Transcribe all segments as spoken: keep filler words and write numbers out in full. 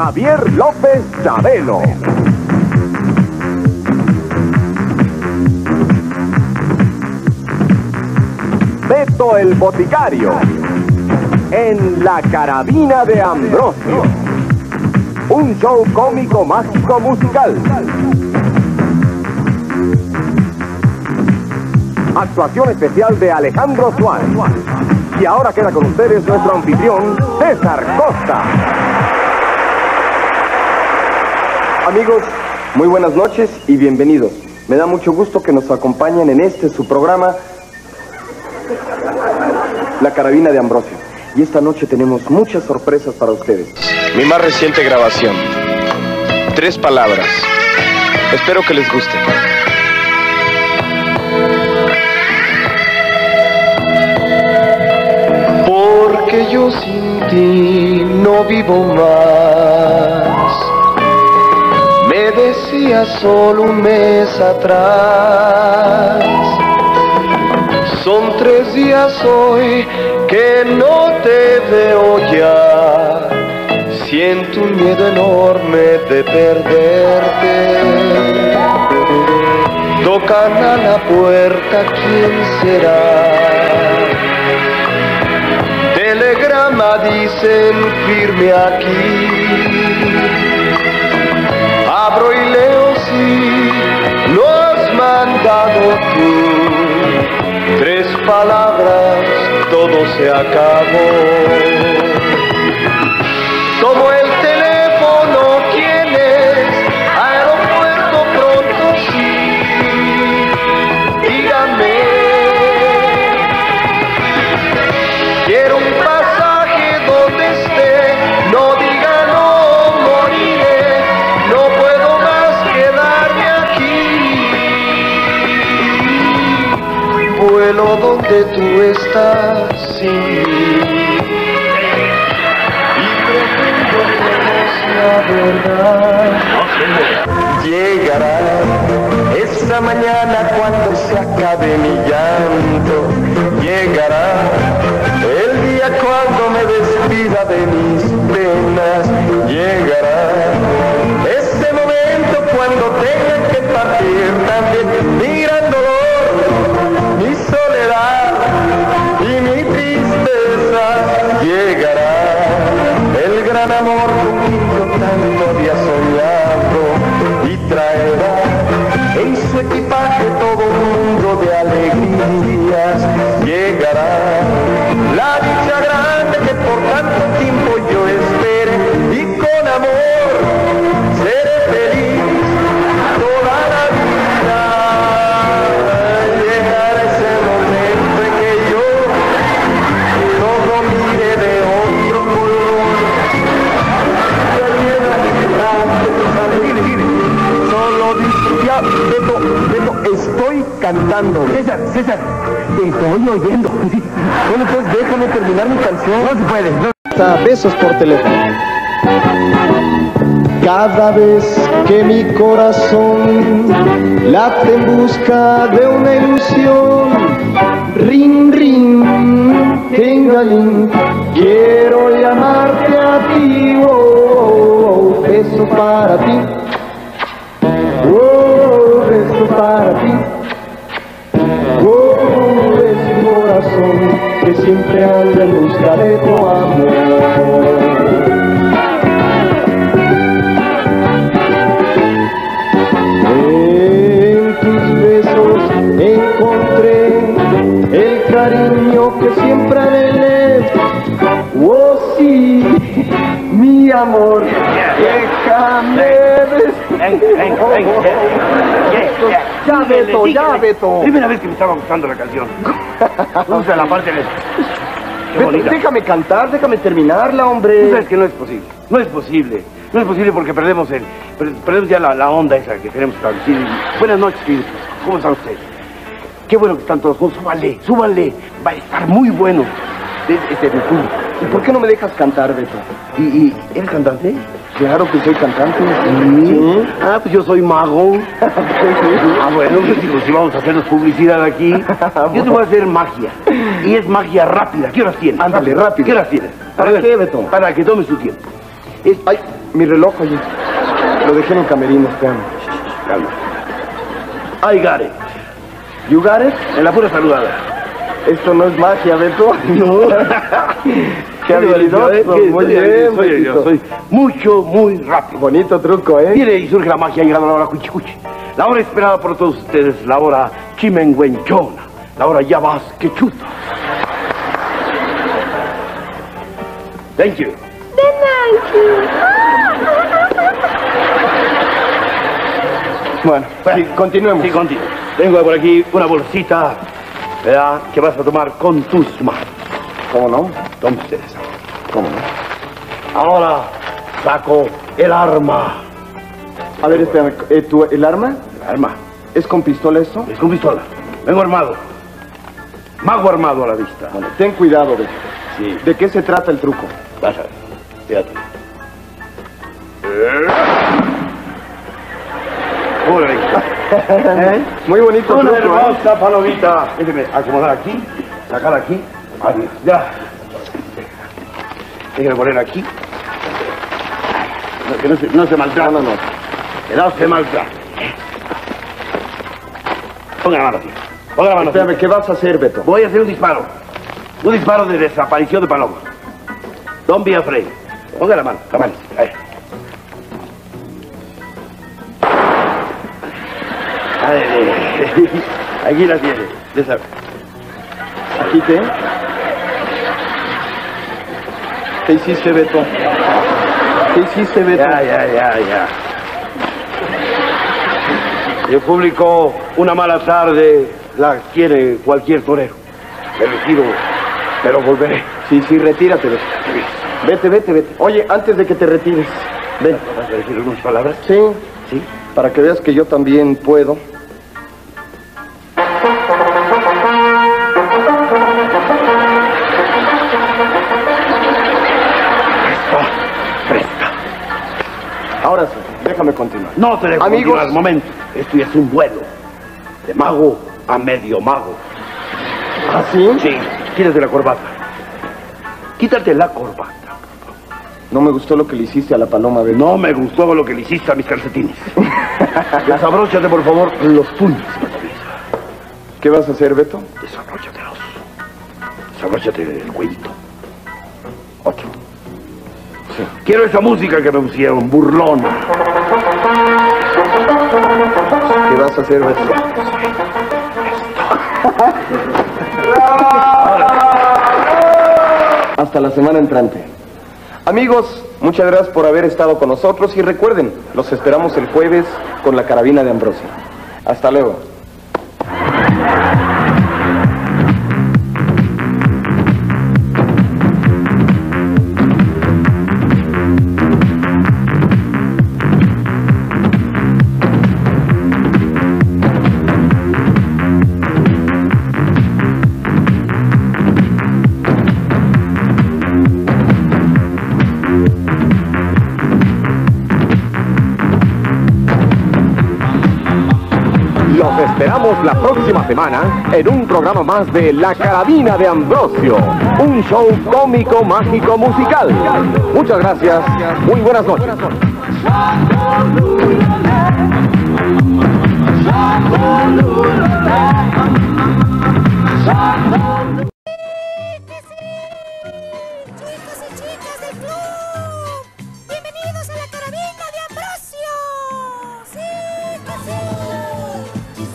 Javier López Chabelo. Beto el Boticario. En La Carabina de Ambrosio. Un show cómico mágico musical. Actuación especial de Alejandro Suárez. Y ahora queda con ustedes nuestro anfitrión, César Costa. Amigos, muy buenas noches y bienvenidos. Me da mucho gusto que nos acompañen en este su programa, La Carabina de Ambrosio. Y esta noche tenemos muchas sorpresas para ustedes. Mi más reciente grabación. Tres palabras. Espero que les guste. Porque yo sin ti no vivo más. Me decía solo un mes atrás. Son tres días hoy que no te veo ya. Siento un miedo enorme de perderte. Tocan a la puerta, ¿quién será? Telegrama dicen firme aquí. Abro y leo si lo has mandado tú. Tres palabras, todo se acabó. Tomo el teléfono, ¿quién es? Aeropuerto pronto, sí. Dígame. Quiero un pasaje donde esté. No diga no, moriré. No puedo más quedarme aquí. Vuelo donde tú estás sin mí. La verdad llegará esa mañana cuando se acabe mi llanto. Llegará el día cuando me despida de mis penas. Llegará ese momento cuando tenga que partir también. Mi gran dolor, mi soledad y mi tristeza. Llegará el gran amor tanto había soñado y traerá en su equipaje todo un mundo de alegrías. Llegará la dicha grande que por tanto tiempo yo esperé y con amor seré feliz toda la vida. Llegará ese momento en que yo todo mire de otro color. Solo disfrutar, Beto, Beto, estoy cantando. César, César, te estoy oyendo. Bueno, pues déjame terminar mi canción. No se puede. No. A besos por teléfono. Cada vez que mi corazón late en busca de una ilusión, ring, ring, tingaling, quiero llamarte a ti, oh, oh, oh, beso para ti, oh, beso para ti, oh, es mi corazón que siempre anda en busca de tu amor. En tus besos encontré el cariño que siempre anhelé. Oh sí, mi amor, déjame ver. Ya, Beto, ya, Beto. Primera vez que me estaba gustando la canción. Usa la parte de... Qué bonita. Déjame cantar, déjame terminarla, hombre. Tú sabes que no es posible. No es posible. No es posible porque perdemos el... Perdemos ya la, la onda esa que tenemos establecida. Buenas noches, queridos. ¿Cómo están ustedes? Qué bueno que están todos juntos. Súbanle, súbanle. Va a estar muy bueno. Este es mi público. ¿Y por qué no me dejas cantar, Beto? ¿Y, y eres cantante? Claro que soy cantante. Sí. ¿Sí? Ah, pues yo soy mago. Ah, bueno, pues digo, si vamos a hacernos publicidad aquí, yo te voy a hacer magia. Y es magia rápida. ¿Qué horas tienes? Ándale, rápido. ¿Qué horas tienes? ¿Para qué, Beto? Para que tomes tu tiempo. Es... Ay, mi reloj, oye. Lo dejé en el camerino, espérame. Calma. I got it. You got it? En la pura saludada. Esto no es magia, Beto. No. Qué habilidoso. ¿Eh? Muy Soy- bien, soy, Betito. yo soy mucho, muy rápido. Bonito truco, ¿eh? Viene y surge la magia, ha llegado la hora cuchicuchi. La hora esperada por todos ustedes, la hora chimenguenchona. La hora ya vas que chuta. Thank you. Bueno, sí, continuemos. Sí, contigo. Tengo por aquí una bolsita, ¿verdad? Que vas a tomar con tus manos. ¿Cómo no? Entonces, ¿Cómo no? ahora saco el arma. A ver, espérame. ¿eh, ¿tú, ¿El arma? El arma. ¿Es con pistola esto? Es con pistola. Vengo armado. Mago armado a la vista. Bueno, ten cuidado, Beto. Sí. ¿De qué se trata el truco? Vas a ver. Fíjate. Órale. ¿Eh? Muy bonito Una truco, ¿eh? hermosa palomita. Déjeme acomodar aquí, sacar aquí. Aquí. Ya. Déjeme poner aquí. No, que no se, no se maltrata. No, no, no. Que no se maltrata. Ponga la mano aquí. Ponga la mano aquí. Espérame, ¿qué vas a hacer, Beto? Voy a hacer un disparo. Un disparo de desaparición de paloma. Don't be afraid. Ponga la mano, la mano. Ahí. Ahí. Aquí la tiene. Desa- ¿Aquí qué? ¿Qué hiciste, Beto? ¿Qué hiciste, Beto? Ya, ya, ya, ya. El público, una mala tarde la quiere cualquier torero. Me retiro, pero volveré. Sí, sí, retírate, Beto. Vete, vete, vete. Oye, antes de que te retires, ven. ¿Vas a decir unas palabras? Sí, Sí. para que veas que yo también puedo. Fresca. Ahora sí, déjame continuar. No te dejo Amigos. continuar, momento. Esto ya es un vuelo. De mago a medio mago. ¿Ah, sí? Sí, quítate la corbata. Quítate la corbata. No me gustó lo que le hiciste a la paloma, Beto. No me gustó lo que le hiciste a mis calcetines. Desabróchate, por favor, los puños. ¿Qué vas a hacer, Beto? Desabróchatelos. Desabróchate el cuellito. Otro. Sí. Quiero esa música que me pusieron, burlona. ¿Qué vas a hacer, Beto? Hasta la semana entrante. Amigos, muchas gracias por haber estado con nosotros y recuerden, los esperamos el jueves con la carabina de Ambrosio. Hasta luego. Los esperamos la próxima semana en un programa más de La Carabina de Ambrosio, un show cómico, mágico, musical. Muchas gracias, muy buenas noches. Chicos y chicas del club, bienvenidos a la carabina de Ambrosio. Sí, que sí.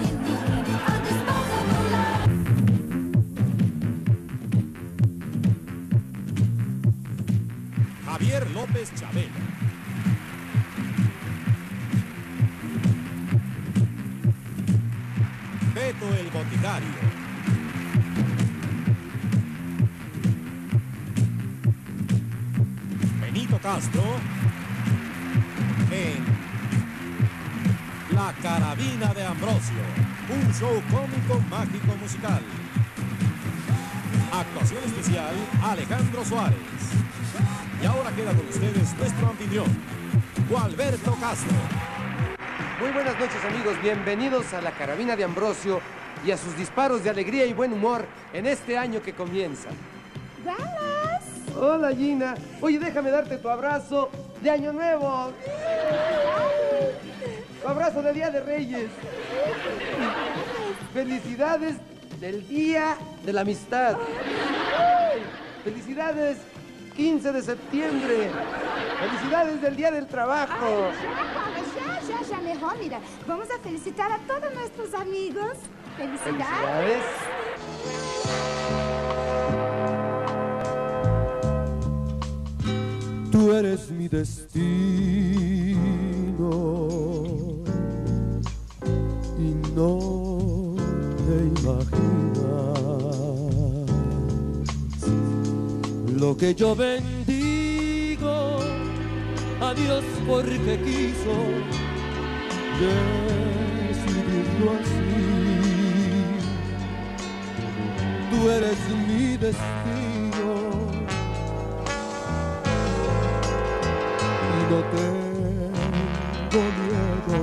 Javier López Chabela. Beto el Boticario. Benito Castro en La Carabina de Ambrosio, un show cómico, mágico, musical. Actuación especial, Alejandro Suárez. Y ahora queda con ustedes nuestro anfitrión, Gualberto Castro. Muy buenas noches, amigos, bienvenidos a La Carabina de Ambrosio y a sus disparos de alegría y buen humor en este año que comienza. Dallas. Hola, Gina. Oye, déjame darte tu abrazo de Año Nuevo. Tu abrazo de Día de Reyes. Felicidades del Día de la Amistad. Felicidades quince de septiembre. Felicidades del Día del Trabajo. Ya, ya, ya, mejor, mira. Vamos a felicitar a todos nuestros amigos. Felicidades. Felicidades. Tú eres mi destino y no te imaginas lo que yo bendigo a Dios porque quiso decidirlo así. Tú eres mi destino y no tengo miedo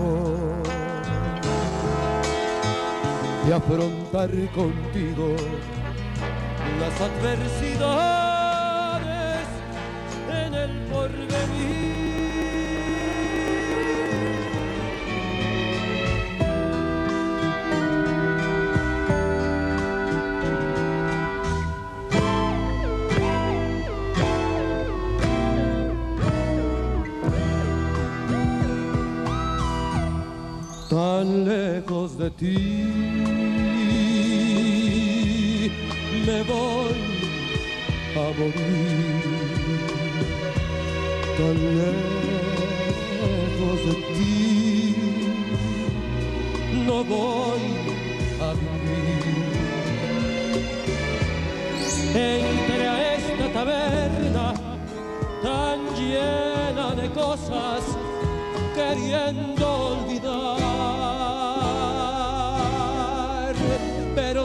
de afrontar contigo las adversidades en el porvenir. Tan lejos de ti me voy a morir, tan lejos de ti no voy a vivir. Entré a esta taberna tan llena de cosas queriendo olvidar, pero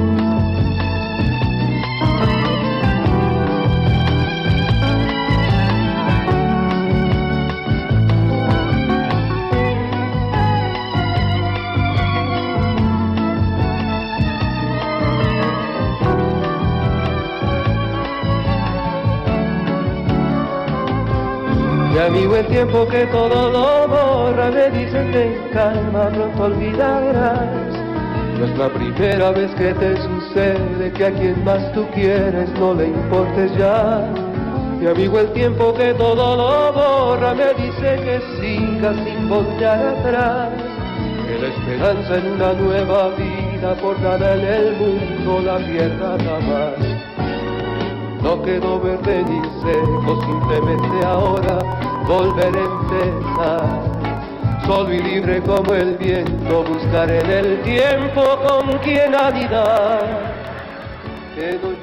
mi amigo, el tiempo que todo lo borra, me dicen ten calma, pronto olvidarás. No es la primera vez que te sucede que a quien más tú quieres no le importes ya. Mi amigo, el tiempo que todo lo borra, me dice que sigas sin voltear atrás, que la esperanza en una nueva vida por nada en el mundo la pierda jamás. No quedó verde ni seco, simplemente ahora volveré a empezar. Solo y libre como el viento, buscaré en el tiempo con quien habitar. Que no...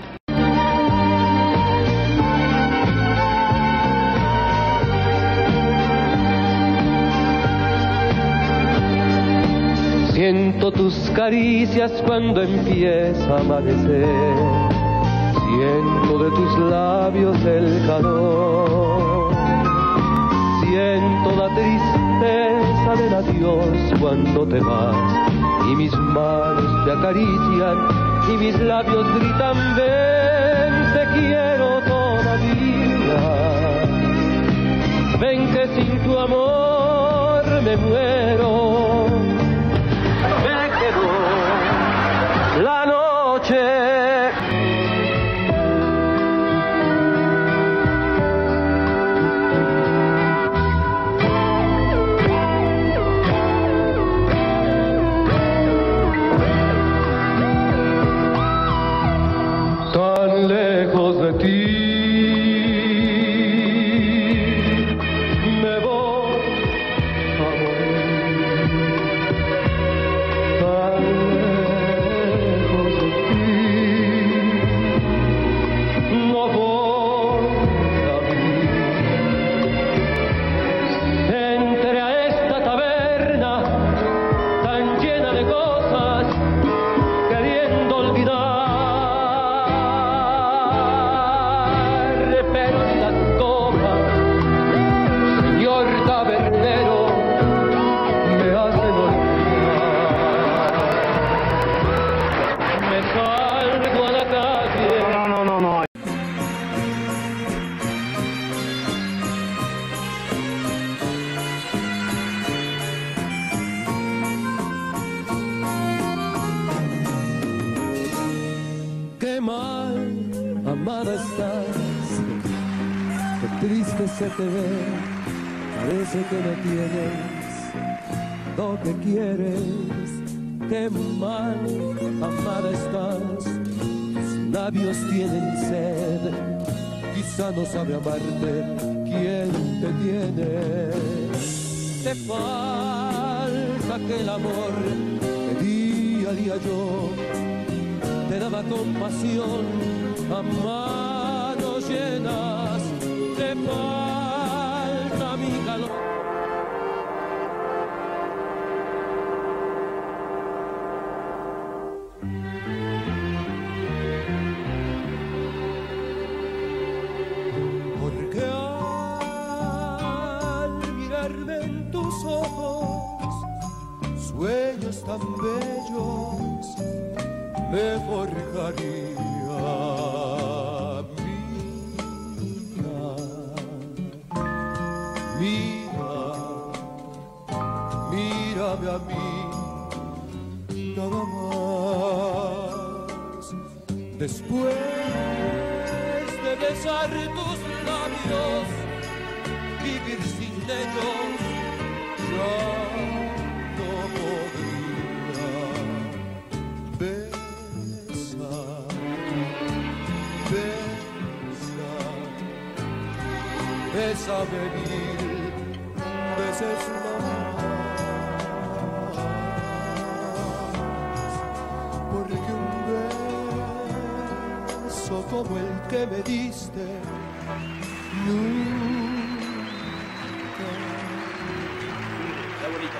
Siento tus caricias cuando empieza a amanecer, siento de tus labios el calor, siento la tristeza del adiós cuando te vas, y mis manos te acarician y mis labios gritan ven, te quiero todavía. Ven que sin tu amor me muero, me quedó la noche. mal, amada estás, qué triste se te ve, parece que no tienes lo que quieres. Qué mal, amada estás, tus labios tienen sed, quizá no sabe amarte quien te tiene. Te falta aquel amor que día a día yo te daba compasión a manos llenas. Te falta mi calor. Porque al mirarme en tus ojos, sueños tan bellos me forjaría. Mira, mira, mírame a mí, nada más. Después de besar tus labios, vivir sin ellos ya no podría. Besa, besa, bésame mil veces más, porque un beso como el que me diste nunca. Está bonita.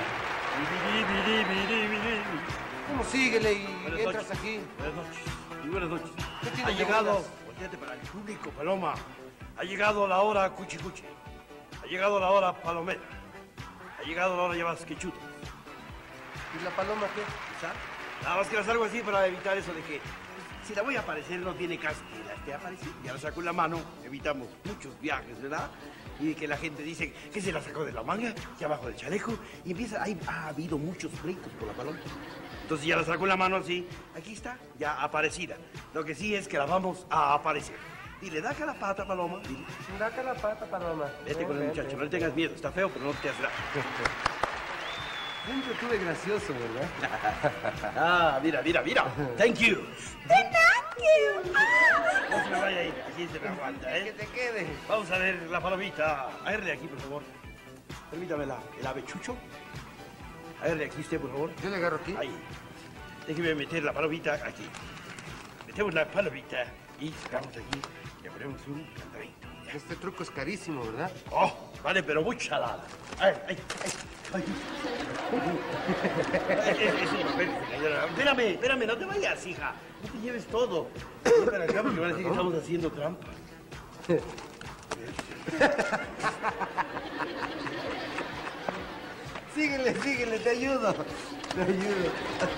¿Cómo síguele y Buenas entras noches. aquí? Buenas noches. Muy buenas noches. ¿Qué Ha tienes llegado, novelas? volteate para el público, Paloma. Ha llegado la hora cuchi cuchi. Ha llegado la hora palomera. Ha llegado la hora llevas quechutas. ¿Y la paloma qué? ¿Sabes? Nada más que hacer algo así para evitar eso de que si la voy a aparecer no tiene caso que la esté apareciendo. Ya la saco en la mano, evitamos muchos viajes, ¿verdad? Y que la gente dice que se la sacó de la manga y abajo del chaleco y empieza, ahí ha habido muchos pleitos por la paloma. Entonces ya la saco en la mano así, aquí está, ya aparecida. Lo que sí es que la vamos a aparecer. Dile, da acá la pata, Paloma. Dile. Da acá la pata, paloma. Vete con el Ven, muchacho, ven, no le ven. tengas miedo, está feo, pero no te hace nada. Siempre tuve gracioso, ¿verdad? Ah, mira, mira, mira. Thank you. Thank you. No se me vaya a ir, aquí se me aguanta, Que ¿eh? te quede. Vamos a ver la palomita. Agarre aquí, por favor. Permítame la, el avechucho. Agarre aquí usted, por favor. Yo le agarro aquí. Ahí. Déjeme meter la palomita aquí. Metemos la palomita y sacamos aquí. Le ponemos un cantadito. Este truco es carísimo, ¿verdad? Oh, vale, pero mucha lana. Ay, ay, ay. ay. Es- es un papel, señora. Espérame, espérame, no te vayas, hija. No te lleves todo. Ven para acá porque van a decir que estamos haciendo trampa. Síguele, síguele, te ayudo. Te ayudo.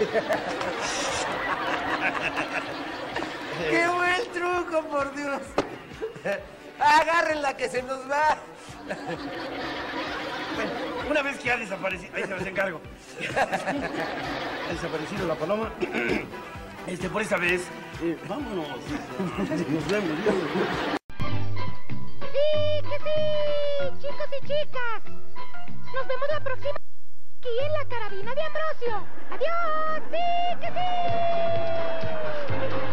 ¡Qué buen truco, por Dios! Agárrenla que se nos va. Bueno, una vez que ha desaparecido, ahí se los encargo. Ha desaparecido la paloma. Este, por esta vez, eh, vámonos. Nos vemos. Sí, que sí, chicos y chicas. Nos vemos la próxima aquí en la carabina de Ambrosio. Adiós, sí, que sí.